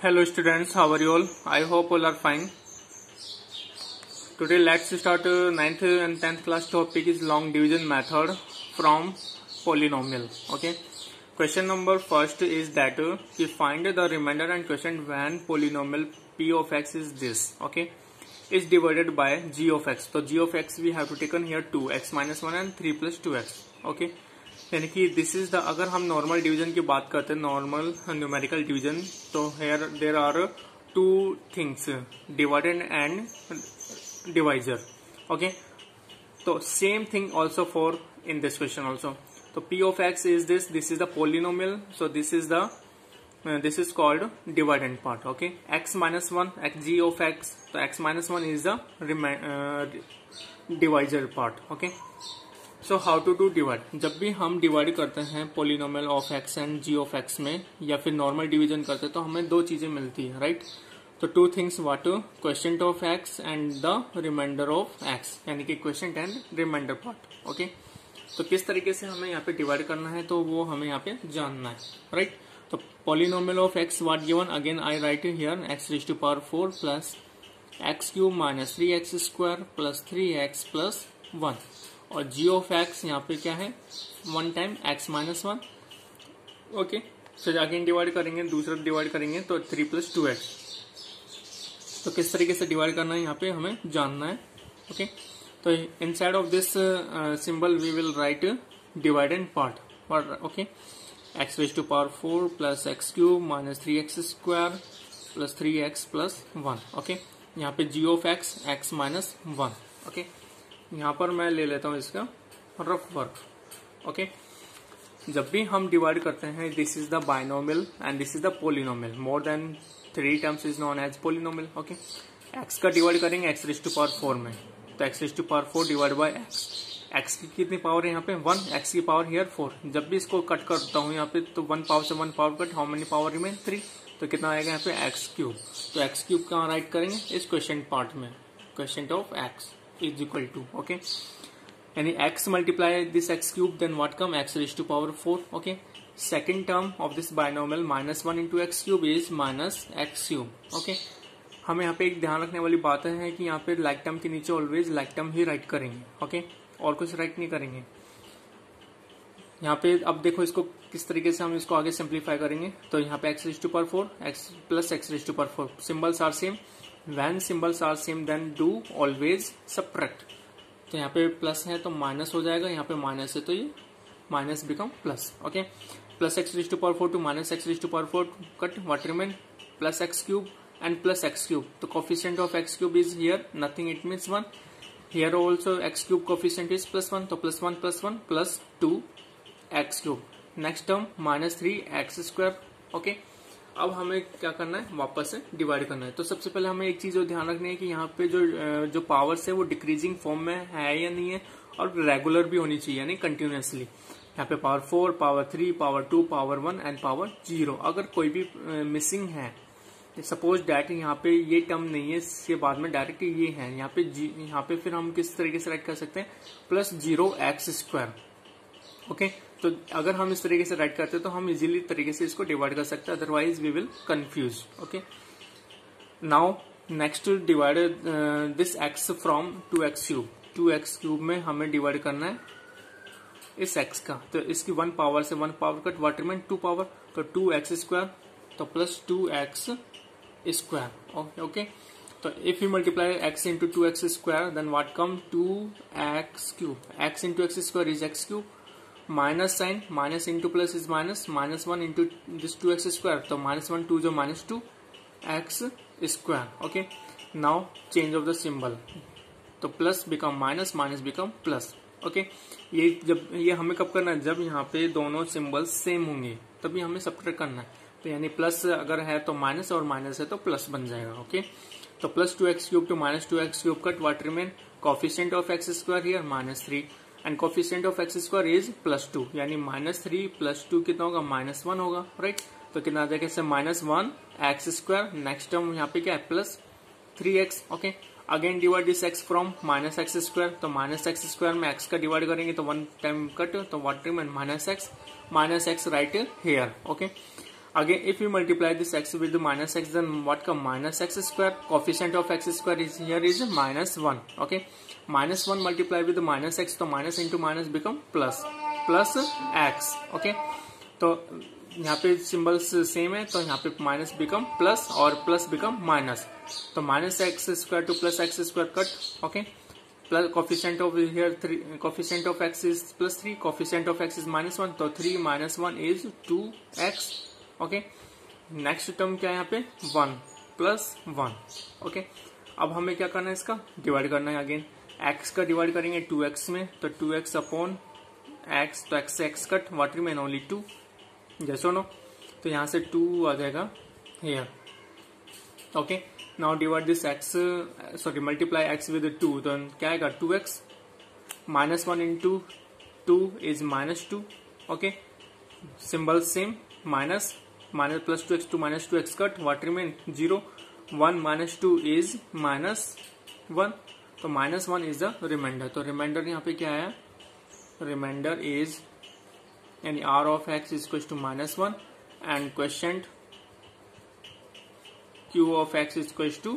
Hello students, how are you all? I hope all are fine. Today let's start 9th and 10th class topic is long division method from polynomial. Okay. Question number first is that we find the remainder and quotient when polynomial p of x is this. Okay. Is divided by g of x. So g of x we have to taken here 2 x minus 1 and 3 plus 2x. Okay. यानी कि this is the अगर हम normal division की बात करते हैं normal numerical division तो here there are two things divided and divisor. Okay तो same thing also for in this question also. तो P of x is this is the polynomial. So this is called dividend part. Okay X minus one X G of X. तो X minus one is the divisor part. Okay so how to do divide. जब भी हम divide करते हैं polynomial of X and G of X में या फिर normal division करते हैं तो हमें दो चीजें मिलती है राइट. तो two things what quotient of X and the reminder of X यानी कि quotient and reminder part. Okay तो किस तरीके से हमें यहाँ पे डिवाइड करना है तो वो हमें यहाँ पे जानना है राइट. तो polynomial of X what given again I write here X raise to power 4 plus x cube minus 3x square plus 3x plus 1 और g ऑफ x यहाँ पे क्या है 1 time x minus 1. Okay so again divide करेंगे दूसरा divide करेंगे तो 3 plus 2x. तो किस तरीके से डिवाइड करना है यहाँ पे हमें जानना है. ओके तो inside of this symbol we will write dividend part और okay X raise to power 4 plus x cube minus 3x square plus 3x plus 1. Okay यहाँ पे g of x minus 1. Okay यहाँ पर मैं ले लेता हूँ इसका रफ वर्क. ओके जब भी हम डिवाइड करते हैं this is the binomial and this is the polynomial. More than 3 terms is known as polynomial. Okay X का डिवाइड करेंगे एक्स रेज़ टू पावर 4 में तो X raise to power 4 divide by X की कितनी power है यहाँ पे 1 x की पावर हियर 4. जब भी इसको कट करता हूँ यहाँ पे तो 1 पावर से 1 power cut how many power remain 3. तो कितना आएगा यहाँ पे एक्स क्यूब. तो एक्स क्यूब कहाँ राइट करेंगे इस क्वोशिएंट पार्ट में. Quotient of X is equal to okay यानी x multiply this x cube then what come x raised to power 4. okay second term of this binomial minus 1 into x cube is minus x cube. okay हमें यहाँ पे एक ध्यान रखने वाली बात है कि यहाँ पे लाइक टर्म के नीचे ऑलवेज लाइक टर्म ही राइट करेंगे. ओके और कुछ राइट नहीं करेंगे यहाँ पे. अब देखो इसको किस तरीके से हम इसको आगे सिंप्लीफाई करेंगे. तो यहाँ पे x raised to power 4 x plus x raised to power 4 symbols are same. When symbols are same then do always subtract. तो यहाँ पे प्लस है तो माइनस हो जाएगा. यहाँ पे माइनस है तो ये minus become plus. Okay plus X raise to power 4 to minus x raise to power 4 cut what remain plus x cube and plus x cube. तो coefficient of x cube is here nothing it means 1. Here also X cube coefficient is +1 तो +1 + 1 plus 2 x cube. Next term minus 3 X square. Okay अब हमें क्या करना है वापस से divide करना है. तो सबसे पहले हमें एक चीज ध्यान रखनी है कि यहाँ पे जो पावर्स है वो डिक्रीजिंग फॉर्म में है या नहीं है और रेगुलर भी होनी चाहिए यानी कंटिन्यूसली. यहाँ पे power 4 power 3 power 2 power 1 and power 0. अगर कोई भी मिसिंग है सपोज डैट यहाँ पे ये टर्म नहीं है इसके बाद में डायरेक्ट ये है यहाँ पे फिर हम किस तरीके से राइट कर सकते हैं +0x स्क्वायर. ओके तो अगर हम इस तरीके से राइट करते हैं तो हम इजीली तरीके से इसको डिवाइड कर सकते हैं otherwise we will confuse. Okay now next divide this x from 2x cube. 2x cube में हमें डिवाइड करना है इस x का. तो इसकी 1 पावर से 1 power cut what remain 2 power तो 2x स्क्वायर तो प्लस 2x स्क्वायर. ओके तो if you multiply x into 2x square then what come 2x cube. x into x square is x cube. Minus sign minus into plus is minus minus 1 into this 2x square तो -1 2 जो -2 x square. Okay now change of the symbol तो plus become minus minus become plus. Okay ये हमें कब करना है जब यहाँ पे दोनों सिंबल्स सेम होंगे तभी हमें सब्ट्रैक्ट करना है. तो यानी प्लस अगर है तो माइनस और माइनस है तो प्लस बन जाएगा. ओके तो plus 2x cube to minus 2x cube cut what remain coefficient of x square here -3 and coefficient of X square is +2 यानी -3 + 2 कितना होगा -1 होगा राइट. तो कितना आ जाएगा इससे -1 x स्क्वायर. नेक्स्ट टर्म यहाँ पे क्या है +3x. Okay again divide this x from -x square. तो -x स्क्वायर में x का डिवाइड करेंगे तो 1 टाइम कट तो what remain -x right here. Okay Again, if we multiply this x with the minus x, then what come? Minus x square. Coefficient of x square is here is minus 1. Okay, minus 1 multiply with the minus x, तो minus into minus become plus x. Okay, तो यहाँ पे symbols same है, तो यहाँ पे minus become plus और plus become minus. तो minus x square to plus X square cut. Okay, plus coefficient of here 3, coefficient of x is plus 3, coefficient of x is minus 1, तो 3 minus 1 is 2x. Okay, next term क्या है यहाँ पे? 1 plus 1. Okay, अब हमें क्या करना है? इसका डिवाइड करना है. अगेन x का डिवाइड करेंगे 2x में, तो 2x अपॉन x, तो x से x cut, what remain? Only 2. जैसो नो, तो यहाँ से 2 आ जाएगा here. Okay, now divide this x, sorry multiply x with 2, तो क्या आएगा? 2x. Minus 1 into 2 is minus 2. Okay, symbol same, minus plus 2x to minus 2x cut, what remain? 0. 1 minus 2 is minus 1, तो माइनस 1 इज द रिमाइंडर. तो reminder यहाँ पे क्या आया? Reminder is यानी r of x is equals to minus 1 and quotient q of x is equals to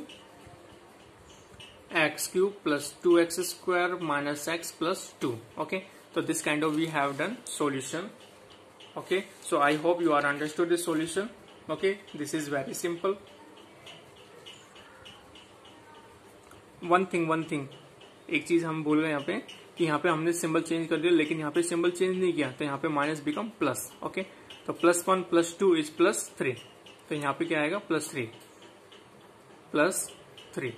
x cube plus 2x square minus x plus 2. Okay, so this kind of we have done solution. Okay, so I hope you are understood this solution. Okay, this is very simple. one thing एक चीज हम भूल गए यहाँ पे कि यहाँ पे हमने सिंबल चेंज कर दिया, लेकिन यहाँ पे सिंबल चेंज नहीं किया, तो यहाँ पे माइनस बिकम प्लस. ओके, तो प्लस 1 प्लस 2 इज प्लस 3, तो यहाँ पे क्या आएगा? Plus 3.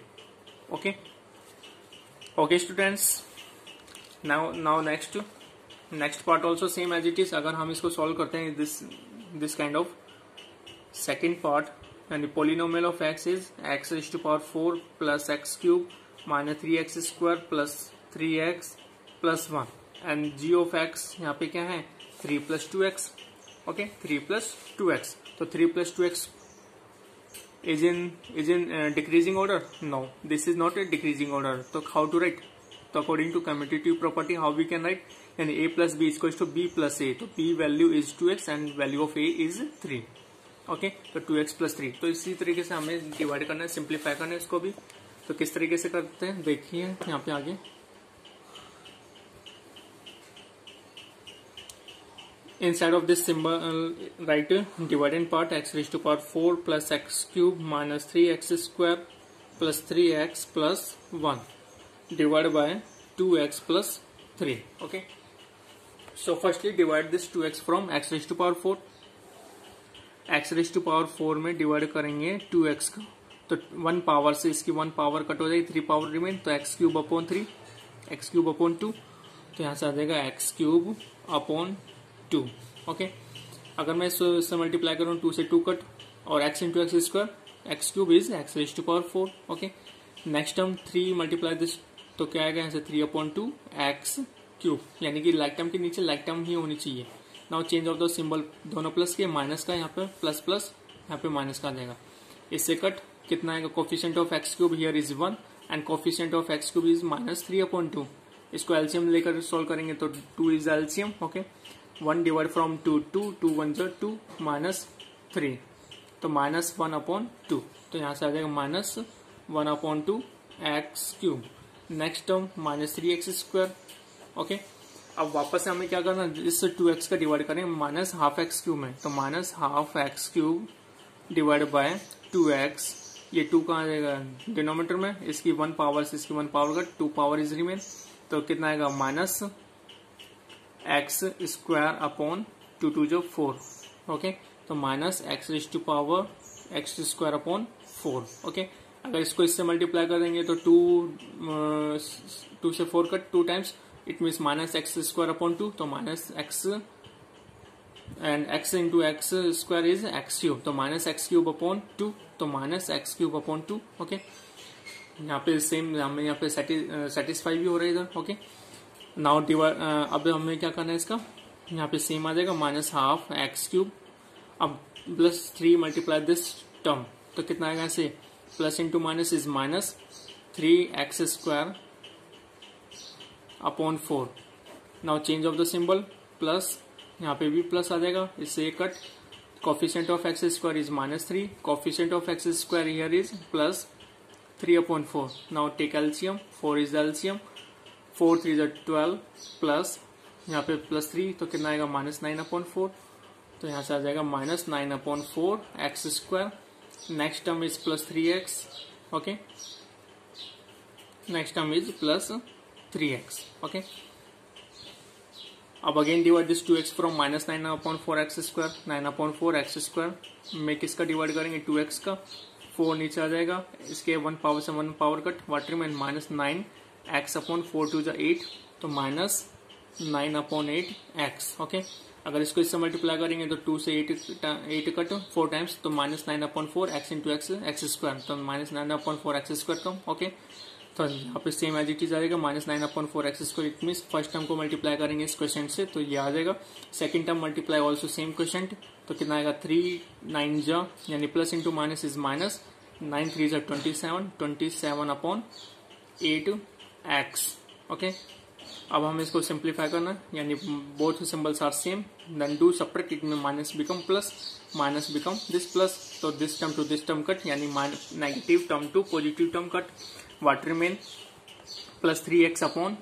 Okay students, now next part also same as it is. अगर हम इसको सॉल्व करते हैं this kind of second part, यानी polynomial of x is x raise to power 4 plus x cube minus 3x square plus 3x plus 1, and g of x यहाँ पे क्या है? 3 plus 2x. Okay, 3 plus 2x, तो 3 plus 2x is in decreasing order? No, this is not a decreasing order. तो how to write? तो according to commutative property how we can write? यानी a plus b is equals to b plus a, तो b value is 2x and value of a is 3. Okay, तो 2x plus 3. तो इसी तरीके से हमें divide करना है, सिंप्लीफाई करना है इसको भी. तो किस तरीके से करते हैं देखिए यहाँ पे आगे. Inside of this symbol, write dividend part x raised to power 4 plus x cube minus 3x square plus 3x plus 1 divided by 2x plus 3. Okay. So firstly divide this 2x from x raised to power 4. x raised to power 4 में divide करेंगे 2x का, तो 1 power से इसकी 1 power cut हो जाएगी, 3 power remain, तो x cube upon 3, x cube upon 2, तो यहाँ से आ जाएगा x क्यूब अपॉन 2. ओके, अगर मैं इससे मल्टीप्लाई करूँ 2 से 2 कट, और x into x square, x cube is x raise to power 4. Okay, next term 3 multiply this, तो क्या आएगा यहाँ से? 3 अपॉन 2 x क्यूब, यानी कि लाइक टर्म के नीचे लाइक टर्म ही होनी चाहिए. Now change of the symbol, दोनों प्लस के, माइनस का यहाँ पे प्लस प्लस, यहाँ पे माइनस का आ जाएगा. इससे कट कितना आएगा? Coefficient of x cube here is 1 and coefficient of x cube is minus 3 upon 2. इसको एलसीएम लेकर सॉल्व करेंगे तो 2 is LCM. Okay, 1 divide from 2 2 1 जो 2 माइनस 3, तो माइनस 1 अपॉन 2, तो यहाँ से आ जाएगा minus 1 upon 2 x cube. Next term minus 3x square. Okay, अब वापस से हमें क्या करना? इस 2x का डिवाइड करें माइनस हाफ एक्स क्यूब में, तो minus half x cube divide by 2x. ये 2 कहाँ आ जाएगा? डिनोमिनेटर में, इसकी 1 पावर से इसकी 1 पावर का 2 पावर इज रिमेन, तो कितना आएगा? माइनस एक्स स्क्वायर अपॉन 2 जो 4. ओके, तो minus x raise to power x square upon 4. Okay, अगर इसको इससे मल्टीप्लाई कर देंगे तो 2 से 4 cut, 2 times, it means minus x square upon 2, तो minus x and x into x square is x cube, तो माइनस एक्स क्यूब अपॉन 2, तो minus x cube upon 2. Okay, यहाँ पे सेम हमें यहाँ पे सेटिस्फाई भी हो रहा है इधर. ओके, नाउ डिवाइड, अब हमें क्या करना है इसका? यहाँ पे सेम आ जाएगा माइनस हाफ एक्स क्यूब. अब प्लस 3 मल्टीप्लाई दिस टर्म, तो कितना आएगा? ऐसे plus into minus is minus 3x square upon 4. Now change of the symbol, plus यहाँ पे भी प्लस आ जाएगा, इससे cut, coefficient of x square is -3, coefficient of x square here is plus 3/4. Now take LCM, 4 is the LCM, 4 3 is 12 plus यहाँ पे +3 तो कितना आएगा -9/4, तो यहाँ से आ जाएगा -9/4 x square. Next term is +3x. Okay, next term is +3x. Okay, अब again divide this 2x from -9/4 x square. 9/4 x square में किसका डिवाइड करेंगे, 2x का. 4 नीचे आ जाएगा, इसके 1 पावर से 1 पावर कट, वाट रिमेन -9 x/4 2 8, तो -9/8 x. ओके, अगर इसको इससे मल्टीप्लाई करेंगे तो 2 से 8 कट 4 टाइम्स, तो -9/4 x इंटू एक्स स्क्वायर, तो -9/4 एक्स स्क्वायर टर्म. ओके, तो यहाँ पे सेम एज इट इज आएगा -9/4 x square. It means first term को मल्टीप्लाई करेंगे इस क्वेश्चन से तो ये आ जाएगा. Second term multiply also same question, तो कितना आएगा 3 9 जा यानी plus into minus is minus, 9 3 जा 27/8 x. ओके, अब हम इसको सिंप्लीफाई करना यानी both symbols are same, then do subtract, it में minus become plus, minus become this plus, तो this term to this term cut यानी negative term to positive term cut. What remain +3x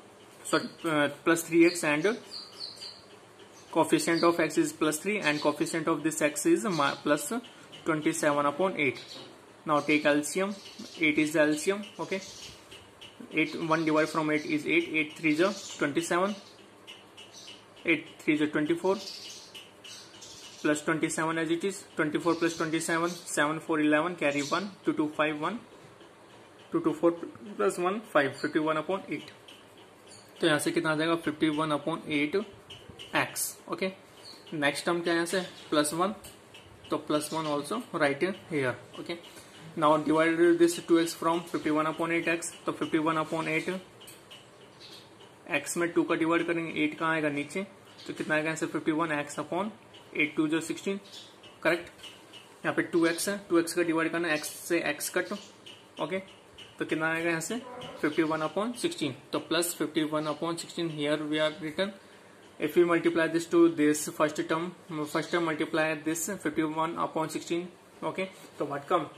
and coefficient of x is +3 and coefficient of this x is plus 27/8. Now take LCM, 8 is the LCM. Okay, 8 1 divided from 8 is 8, 8 3 is 27, 8 3 is 24 plus 27 as it is, 24 plus 27, 7 4 11, carry 1, 2 2 5 1, 2 2 4 plus 1 5, 51/8. तो यहाँ से कितना आ जाएगा 51/8 x. Okay, next term क्या है यहाँ से +1, तो +1 also right here. Okay, now divide this 2x from 51/8 x, तो 51/8 x में 2 का डिवाइड करेंगे, 8 कहाँ आएगा नीचे, तो कितना आएगा यहाँ से 51x/8 2 जो 16. करेक्ट, यहाँ पे 2x है, 2x का डिवाइड करना, x से x कट. ओके, तो कितना आएगा यहाँ से 51/16, तो प्लस 51/16 here we are return. If you multiply this to this first term multiply this 51/16. Okay, तो व्हाट कम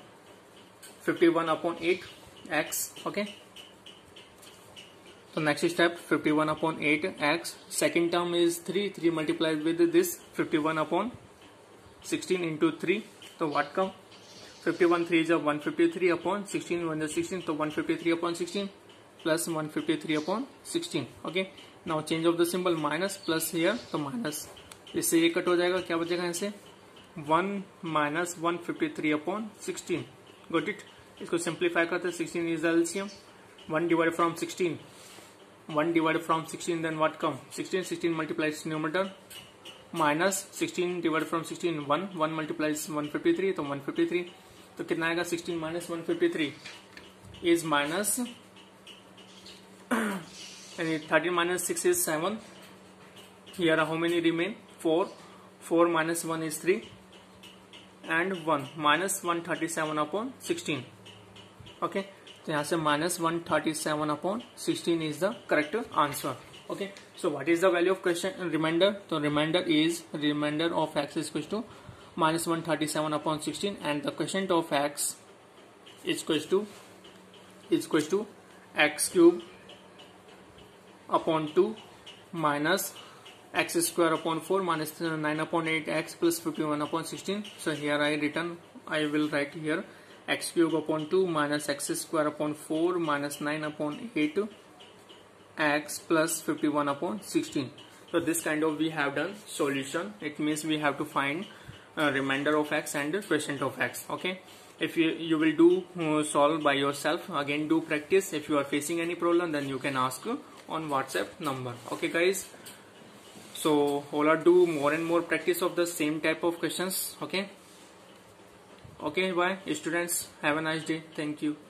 51/8 x. ओके, तो next step 51/8 x. Second term is 3 multiply with this 51/16 into 3, तो व्हाट कम 51 3 is 153/16, 1 is 16, तो 153/16 plus 153/16. Okay, now change of the symbol, minus plus here, तो minus, इससे ये cut हो जाएगा, क्या बचेगा यहाँ से 1 minus 153/16. Got it. इसको सिंप्लीफाई करते हैं, 16 is the LCM, 1 divided from 16, 1 divided from 16, then what come 16 multiplies numerator, minus 16 divided from 16 1 multiplies 153, तो 153, तो कितना आएगा 16 minus 153 is minus 13 minus 6 is 7. Here how many remain, 4 minus 1 is 3 and 1 minus 137/16. Okay, तो यहाँ से minus 137/16 is the correct answer. Okay, so what is the value of question remainder? So remainder of x is equal to minus 137/16 and the quotient of x is equal to x cube upon 2 minus x square upon 4 minus 9/8 x plus 51/16. So here I will write here x cube upon 2 minus x square upon 4 minus 9/8 x plus 51/16. So this kind of we have done solution. It means we have to find remainder of x and quotient of x. Okay, if you will do solve by yourself, again do practice. If you are facing any problem, then you can ask on WhatsApp number. Okay guys, so all do more and more practice of the same type of questions. Okay, bye students, have a nice day. Thank you.